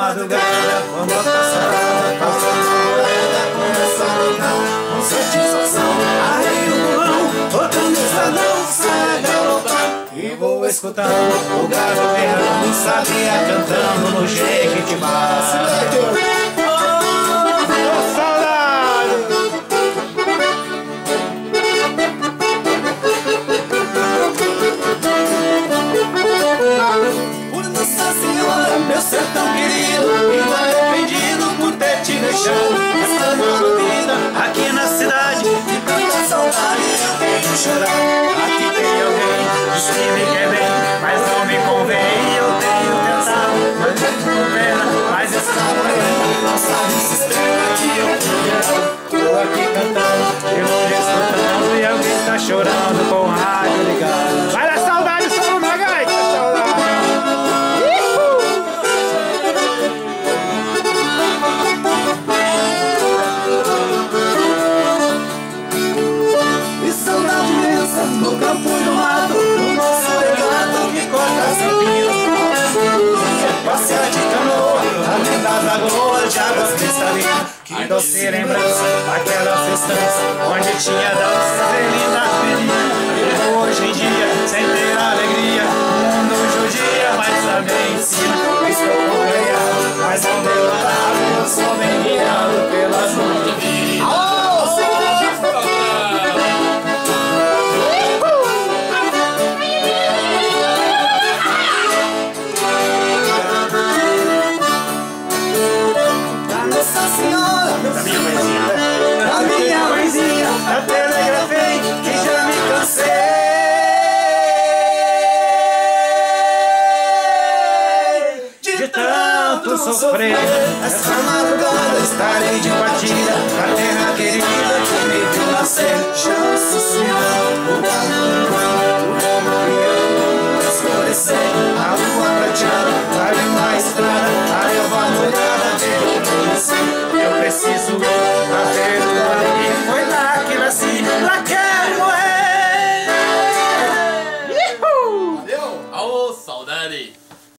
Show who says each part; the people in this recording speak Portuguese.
Speaker 1: madrugada, quando a passarada passa na moeda, começa a cantar com satisfação. Arrei o burrão, botando estradão, sai a galopar e vou escutando o gado berrando, sabia cantando no Jequitibá. Meu sertão querido, vivo arrependido por ter te deixado essa nova vida aqui na cidade. De tanta saudade eu tenho chorado. Aqui tem alguém, diz que me quer bem, mas não me convém. Eu tenho tentado, mas não com pena, mas essa manhã não sabe esse estrela que eu tô gerando. Tô aqui cantando, eu vou escutando e alguém tá chorando com o rádio ligado. Vai lá, saudade, só uma gaita, saudade. No campo e no mato, no nosso regato que corta as campinhos. Passear de canoa, além das lagoas de águas cristalinas. Que doce lembrança daquela festança onde tinha danças e lindas meninas. Eu hoje em dia, sem ter alegria, o mundo judia, mas também ensina. Estou ganhado, mas não derrotado, eu sou bem guiado pelas mãos divinas. A minha mãezinha, eu telegrafei que já me cansei de tanto sofrer.